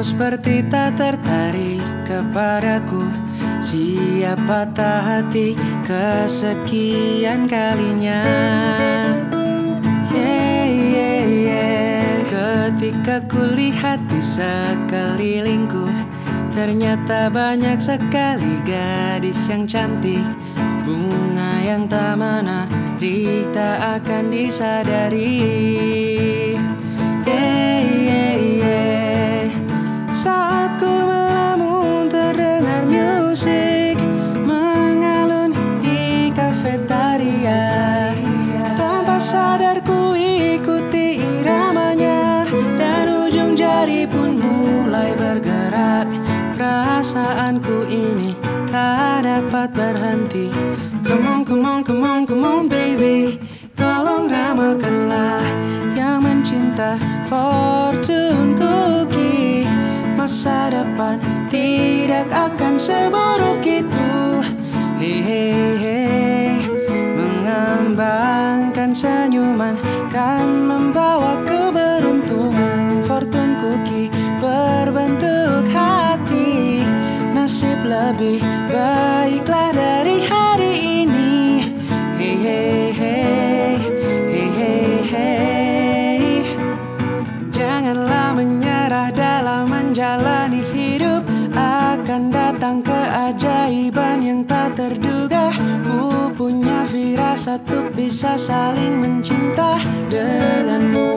seperti tak tertarik kepadaku. Siapa tak hati kesekian kalinya. Ketika kulihat di sekelilingku, ternyata banyak sekali gadis yang cantik. Bunga yang tak menarik tak akan disadari. Saat ku melamun terdengar musik mengalun di kafetaria. Tanpa sadar ku ikuti iramanya, dan ujung jari pun mulai bergerak. Perasaanku ini tak dapat berhenti. Come on, come on, come on, come on baby, tolong ramalkanlah yang mencinta fortune cookie. Masa depan tidak akan seburuk itu. Mengembangkan senyuman kan membawa keberuntungan. Fortune cookie berbentuk hati. Nasib lebih baiklah dari hari ini. Janganlah menyerah dalam menjalani hidup. Akan datang keajaiban yang tak terduga. Ku punya firasat untuk bisa saling mencinta denganmu.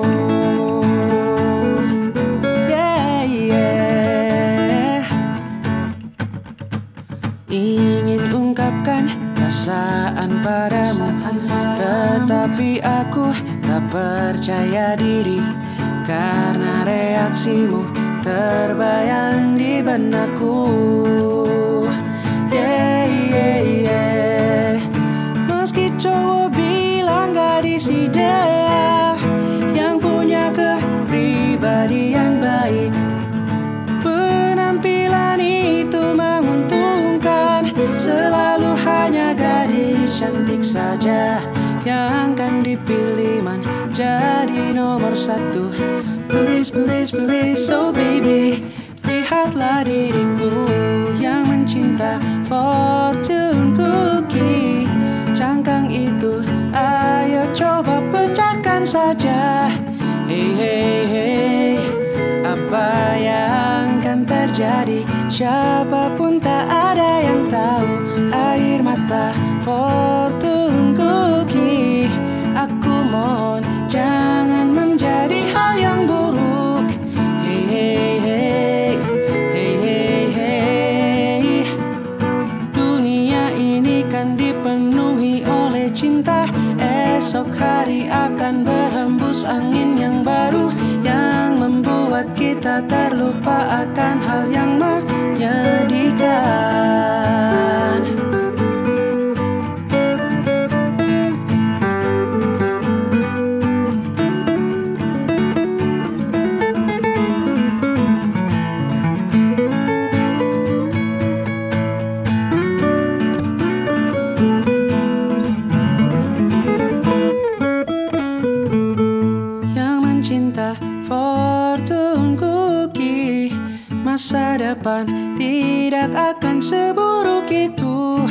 Ingin ungkapkan perasaan padamu, tetapi aku tak percaya diri karena reaksimu terbayang di benakku. Meski cowok bilang gadis ideal yang punya kepribadian baik, penampilan itu menguntungkan. Selalu hanya gadis cantik saja yang akan dipilih menjadi nomor satu. Please, please, please, oh baby, lihatlah diriku yang mencinta fortune cookie. Cangkang itu, ayo coba pecahkan saja. Hey, apa yang akan terjadi? Siapapun tak ada yang tahu. Air mata fortune cookie, aku mohon jangan menjadi hal yang buruk. Hey, dunia ini kan dipenuhi oleh cinta. Esok hari akan berhembus angin yang baru, yang membuat kita terlupa akan hal yang menyedihkan. Fortune cookie, masa depan tidak akan seburuk itu.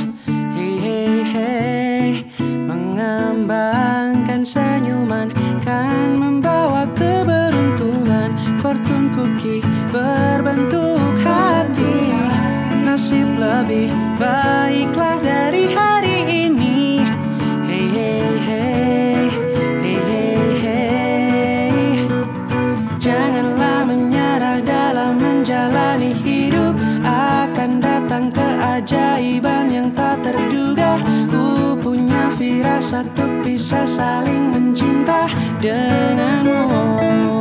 Hey, mengembangkan senyuman kan membawa keberuntungan. Fortune cookie berbentuk hati. Nasib lebih baiklah dari hari ini. Janganlah menyerah dalam menjalani hidup. Akan datang keajaiban yang tak terduga. Ku punya firasat untuk bisa saling mencinta denganmu.